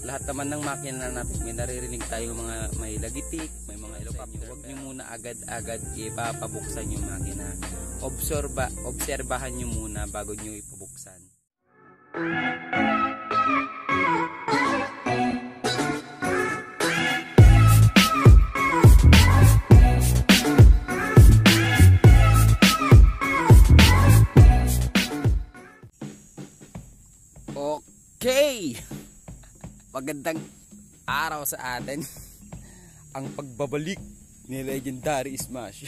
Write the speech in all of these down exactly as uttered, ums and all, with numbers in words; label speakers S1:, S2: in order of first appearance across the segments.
S1: lahat naman ng makina natin, may naririnig tayo mga may lagitik, may mga helicopter. Huwag nyo muna agad-agad ipapabuksan yung makina. Obserba, obserbahan nyo muna bago nyo ipabuksan. Okay! Magandang araw sa atin. Ang pagbabalik ni Legendary Smash.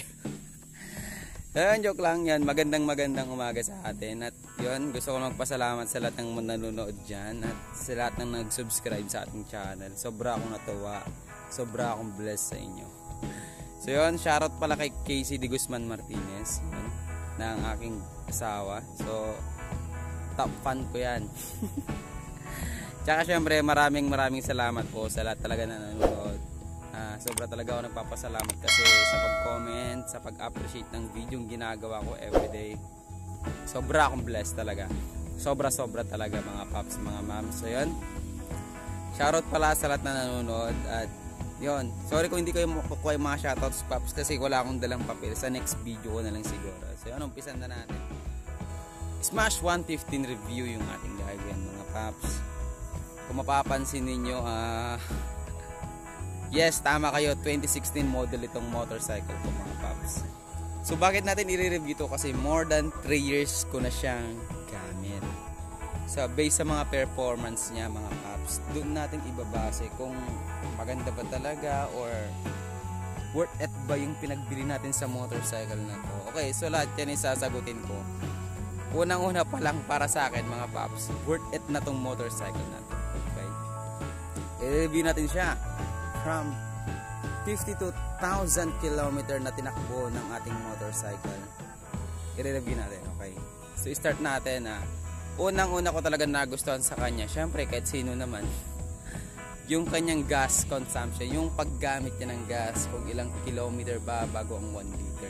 S1: Ayan, joke lang yan. Magandang magandang umaga sa atin. At yun, gusto ko magpasalamat sa lahat ng nanonood dyan. At sa lahat ng nag-subscribe sa ating channel. Sobra akong natuwa. Sobra akong blessed sa inyo. So yun, shoutout pala kay Casey De Guzman Martinez. Yun, na ang aking asawa. So, top fan ko yan. Tsaka syempre maraming maraming salamat po sa lahat talaga na nanonood. Uh, sobra talaga ako nagpapasalamat kasi sa pag-comment, sa pag-appreciate ng video yung ginagawa ko everyday. Sobra akong blessed talaga. Sobra sobra talaga mga paps, mga mams. So yun, shoutout pala sa lahat na nanonood. At yun, sorry kung hindi ko makukuha yung mga shoutouts paps kasi wala akong dalang papel. Sa next video ko na lang siguro. So yun, umpisan na natin. Smash one fifteen review yung ating gagawin mga paps. Kung mapapansin ninyo, uh, yes, tama kayo, twenty sixteen model itong motorcycle ko mga paps. So bakit natin i-review to? Kasi more than three years ko na siyang gamit. So based sa mga performance niya mga paps, doon natin ibabase kung maganda ba talaga or worth it ba yung pinagbili natin sa motorcycle na to. Okay, so lahat yan isasagutin ko. Unang-una pa lang para sa akin mga paps, worth it na tong motorcycle na to. Okay, i-review natin siya from fifty-two thousand kilometer na tinakbo ng ating motorcycle. I-review natin, okay. So start natin ah. Unang-una ko talaga nagustuhan sa kanya, syempre kahit sino naman, yung kanyang gas consumption, yung paggamit niya ng gas, kung ilang kilometer ba bago ang one liter.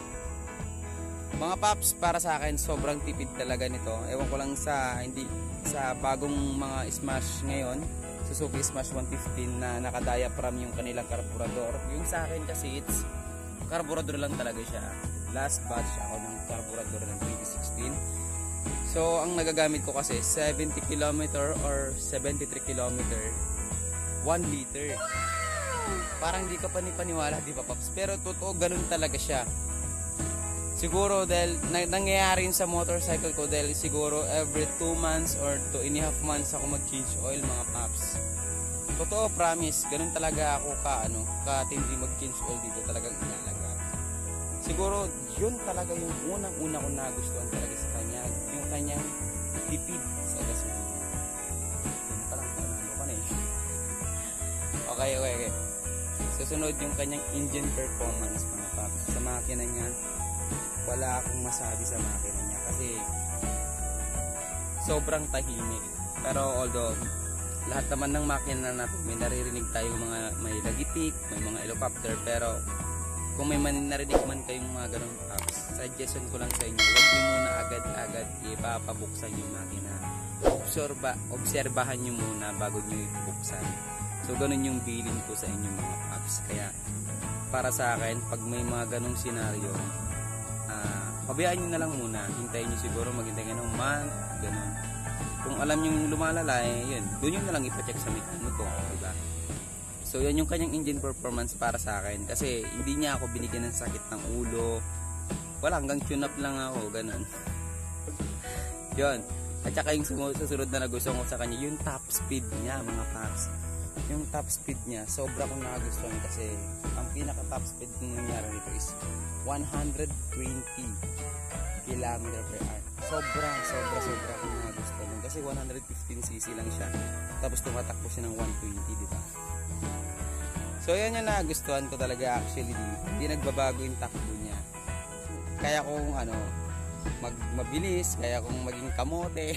S1: Mga paps, para sa akin sobrang tipid talaga nito. Ewan ko lang sa hindi sa bagong mga Smash ngayon, Suzuki Smash one fifteen na naka-diaphragm yung kanilang karburador. Yung sa akin kasi it's karburador lang talaga siya. Last batch ako ng karburador ng twenty sixteen. So ang nagagamit ko kasi seventy kilometer or seventy-three kilometer, one liter. Parang hindi ka panipaniwala, di ba paps? Pero totoo, ganun talaga siya. Siguro dahil nangyayari yun sa motorcycle ko dahil siguro every two months or two and a half months ako mag-change oil mga paps. Totoo, promise, ganun talaga ako ka ano, ka tindi mag-change oil dito, talagang inalaga. Siguro yun talaga yung unang-una ko nagustuhan talaga sa kanya, yung kanyang tipid sa gasolina. Yun palang panalo ka na eh. Okay, okay, okay. Susunod yung kanyang engine performance mga paps. Sa makina niya, wala akong masabi sa makina niya kasi sobrang tahimik. Pero although lahat naman ng makina natin may naririnig tayo mga may lagitik, may mga helicopter, pero kung may narinig man kayong mga ganun paps, suggestion ko lang sa inyo, huwag nyo muna agad-agad ipapabuksan yung makina. Obserba, obserbahan nyo muna bago nyo ipabuksan. So ganun yung feeling ko sa inyo mga paps. Kaya para sa akin, pag may mga ganung senaryo, Uh, pabayaan nyo na lang muna, hintayin nyo siguro maghintay kayo ng month, ganun. Kung alam nyo yung lumalala, eh, yun, doon nyo na lang ipacheck sa mechanic ko, diba? So yan yung kanyang engine performance para sa akin, kasi hindi niya ako binigyan ng sakit ng ulo, wala, hanggang tune up lang ako, ganun. Yun, at saka yung susunod na nagustuhan ko sa kanya, yung top speed niya mga paps. Yung top speed niya, sobra kong nakagustuhan kasi ang pinaka top speed ng nangyari nito is one hundred twenty kilometer per hour. Sobra, sobra, sobra kong nakagustuhan kasi one hundred fifteen cc lang siya. Tapos tumatakbo siya ng one twenty, di ba? So yan yung nakagustuhan ko talaga actually. Hindi nagbabago yung takbo niya. Kaya kung ano, mag mabilis, kaya kung maging kamote.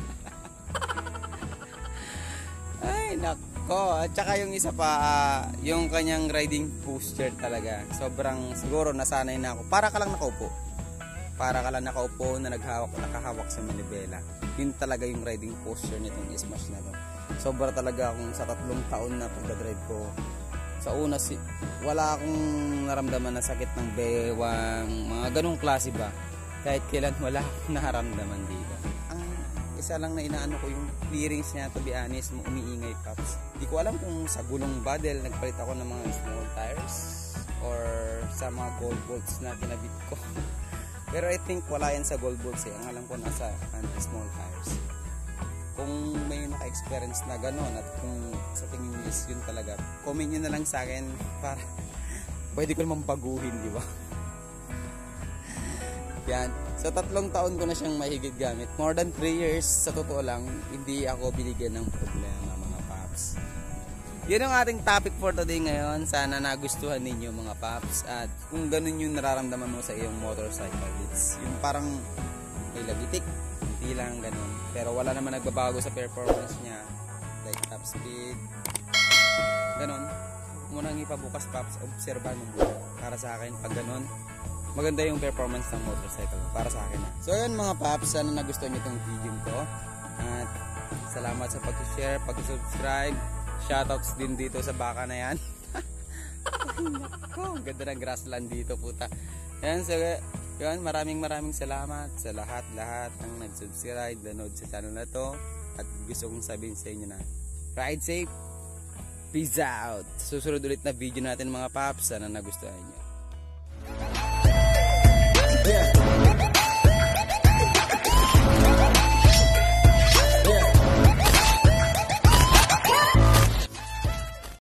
S1: Ay, nako. At saka yung isa pa, uh, yung kanyang riding posture talaga. Sobrang siguro nasanay na ako. Para ka lang nakaupo. Para ka lang nakaupo na naghawak, nakahawak sa manibela. Yun talaga yung riding posture nitong Smash na to. sobra talaga akong sa tatlong taon na pagdadrive ko. Sa una, si, wala akong naramdaman na sakit ng bewang, mga ganong klase ba. Kahit kailan wala akong naramdaman dito. Ang isa lang na inaano ko yung clearings niya, to be honest, umiingay Paps. Di ko alam kung sa gulong ba dahil nagpalit ako ng mga small tires or sa mga gold bolts na kinabit ko. Pero I think wala yan sa gold bolts eh. Ang alam ko nasa small tires. Kung may naka-experience na gano'n at kung sa tingin nyo is yun talaga, comment nyo na lang sa akin para pwede ko naman baguhin, di ba? Yan. Sa tatlong taon ko na siyang mahigit gamit. More than three years, sa totoo lang, hindi ako binigyan ng problema, mga Paps. Yun ang ating topic for today ngayon. Sana nagustuhan ninyo, mga Paps. At kung ganun yung nararamdaman mo sa iyong motorcycle, it's yung parang may lagitik, hindi lang ganun. Pero wala naman nagbabago sa performance niya. Like top speed. Ganun. Munang ipabukas Paps, obserban mo muna. Para sa akin, pag ganun, maganda yung performance ng motorcycle. Para sa akin. So yun mga Paps, sana nagustuhan niyo itong video ko. At salamat sa pag-share, pag-subscribe. Shoutouts din dito sa baka na yan. Ang ganda ng grassland dito, puta. Yan, so yun, maraming maraming salamat sa lahat-lahat ng nag-subscribe, nanood sa channel na to. At gusto kong sabihin sa inyo na ride safe, peace out. Susunod ulit na video natin mga Paps, sana nagustuhan nyo. Yeah.